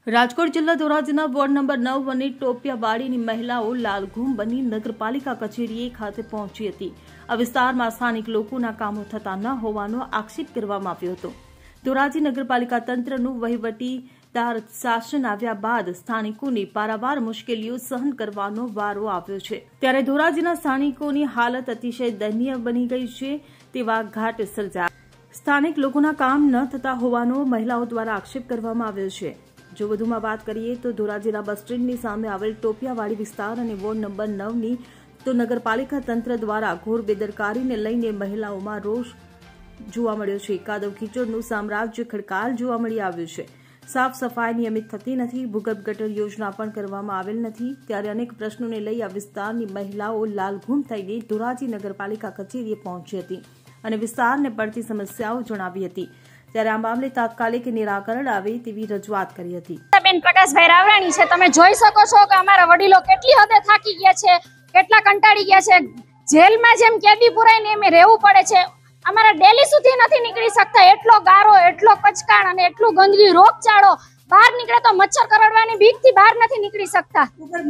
રાજકોટ જિલ્લા ધોરાજીના ward number 9 અને ટોપિયાવાડીની મહિલાઓ લાલઘૂમ બની નગરપાલિકા કચેરીએ ખાતે પહોંચી હતી। આ વિસ્તારમાં સ્થાનિક લોકોના કામો થતા ન હોવાનો આક્ષેપ કરવામાં આવ્યો હતો। ધોરાજી નગરપાલિકા તંત્રનું વહીવટીદાર શાસન આવ્યા બાદ સ્થાનિકોને પારાવાર મુશ્કેલીઓ સહન કરવાનો વારો આવ્યો છે, ત્યારે ધોરાજીના સ્થાનિકોની હાલત અતિશય દયનીય બની ગઈ છે તેવા ઘાટ સર્જાયા। સ્થાનિક લોકોના કામ ન થતા હોવાનો મહિલાઓ દ્વારા આક્ષેપ કરવામાં આવ્યો છે। જો વધુમાં વાત કરીએ તો ધોરાજીના બસ સ્ટેન્ડની સામે આવેલ ટોપિયાવાડી વિસ્તાર અને વોર્ડ નંબર 9ની તો નગરપાલિકા તંત્ર દ્વારા ઘોર બેદરકારીને લઈને મહિલાઓમાં રોષ જોવા મળ્યો છે। કાદવ કીચડનું સામ્રાજ્ય ખડકાલ જોવા મળી આવ્યું છે। સાફ સફાઈ નિયમિત થતી નથી, ભૂગર્ભ ગટર યોજના પણ કરવામાં આવેલ નથી, ત્યારે અનેક પ્રશ્નોને લઈ આ વિસ્તારની મહિલાઓ લાલઘૂમ થઈને ધોરાજી નગરપાલિકા કચેરીએ પહોંચી હતી અને વિસ્તારને પડતી સમસ્યાઓ જણાવી હતી, ત્યારે આ મામલે તાત્કાલિક નિરાકરણ આવે તેવી રજૂઆત કરી હતી। બેન પ્રકાશભાઈ રાવરાણી છે। તમે જોઈ શકો છો કે અમારા વડીલો કેટલી હદે થાકી ગયા છે, કેટલા કંટાળી ગયા છે। જેલમાં જેમ કેદી પુરાઈને એમ રહેવું પડે છે। અમારા ડેલી સુધી નથી નીકળી શકતા, એટલો ગારો, એટલો કચકાણ અને એટલું ગંદકી, રોગચાળો, બહાર નીકળે તો મચ્છર કરડવાની બીકથી બહાર નથી નીકળી શકતા।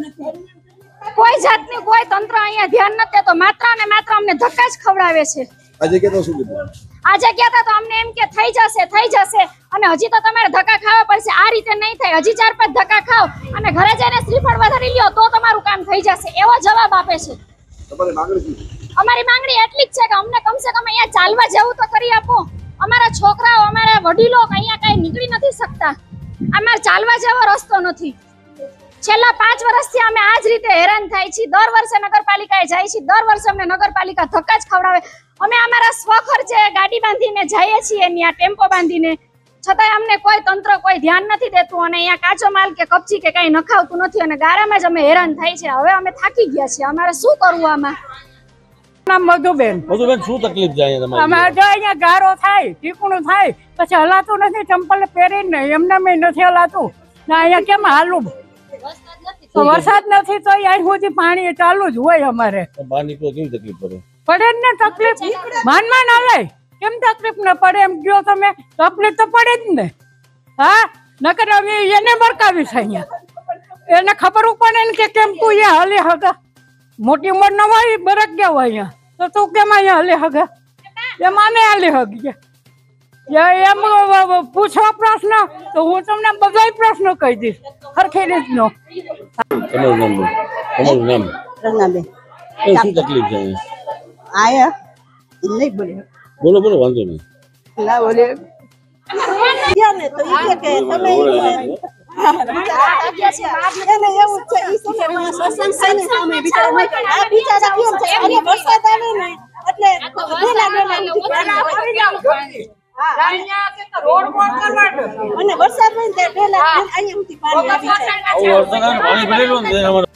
કોઈ જાતની કોઈ તંત્ર અહીંયા ધ્યાન નથી દેતો, માત્ર અને માત્ર અમને ધક્કા જ ખવડાવે છે। આજે કહેતા તો અમને એમ કે થઈ જશે અને હજી તો તમારે ધક્કા ખાવા પડશે, આ રીતે નહીં થાય, હજી 4-5 ધક્કા ખાઓ અને ઘરે જઈને શ્રીફળ વધારી લ્યો તો તમારું કામ થઈ જશે, એવો જવાબ આપે છે। અમારી માંગણી એટલી જ છે કે અમને કમસે કમ અહીંયા ચાલવા જેવું તો કરી આપો। અમારા છોકરાઓ, અમારા વડીલો અહીંયા કઈ નીકળી નથી શકતા, અમારે ચાલવા જેવો રસ્તો નથી। છેલ્લા 5 વર્ષથી અમે આ જ રીતે હેરાન થાય છીએ। દર વર્ષે નગરપાલિકાએ જાય છે, દર વર્ષે અમને નગરપાલિકા ધક્કા જ ખવડાવે। અમે અમારા સ્વખર્ચે ગાડી બાંધીને જઈએ છીએ, ત્યાં ટેમ્પો બાંધીને, છતાંય અમને કોઈ તંત્ર કોઈ ધ્યાન નથી દેતું અને અહીંયા કાચો માલ કે કપચી કે કઈ નખાવતું નથી અને ગારામાં જ અમે હેરાન થાય છે। હવે અમે થાકી ગયા છીએ, અમારે શું કરવું આમાં? મધુબેન શું તકલીફ જાય તમારે? અમારે જો અહીંયા ગારો થાય, ટીકણું થાય, પછી હલાતું નથી, ચંપલ પહેરીને એમને મેં નથી હલાતું, અહીંયા કેમ હાલું? વરસાદ નથી તો અહીં સુધી પાણી ચાલુ જ હોય અમારે। બહાર નીકળો કેવી તકલીફ પડે? પડે ને તકલીફ, માનમાં આવે કેમ તકલીફ ન પડે? એમ કયો તમે, તકલીફ તો પડે જ ને। હા, નકર અમે એને બરકાવી છે અહીંયા, એને ખબર પડે ને કે કેમ તું અહીંયા હાલી હગા, મોટી ઉંમર ન હોય, બરક ગયા હોય અહીંયા, તો તું કેમ અહીંયા હાલી હગા? એમ અમે હાલી હગીએ। એમ પૂછવા પ્રશ્ન તો હું તમને બધા પ્રશ્નો કહી દઈશ સરખી રીતનો। તમારું નામ? રંગાબેન। શું તકલીફ છે આયા નહીં બોલે, બોલો વાંધો નહીં, ના બોલે ગયા ને તો ઈ કે તમે એને એવું છે ઈ સમયમાં સત્સંગ થાય ને સામે બિચારા આ બિચારા કેમ છે? અને વરસાદ આવે ને એટલે અને વરસાદ હોય ને તે ઢેલા અહીંયા સુધી પાણી આવી જાય।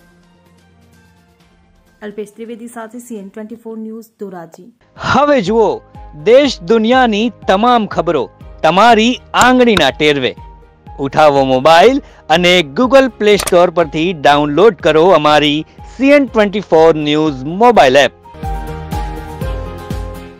અલ્પેશ ત્રિવેદી સાથે CN24 ન્યૂઝ ધોરાજી। હવે જુઓ દેશ દુનિયાની તમામ ખબરો તમારી આંગળીના ટેરવે। ઉઠાવો મોબાઈલ અને ગૂગલ પ્લે સ્ટોર પરથી ડાઉનલોડ કરો અમારી CN24 ન્યૂઝ મોબાઈલ એપ।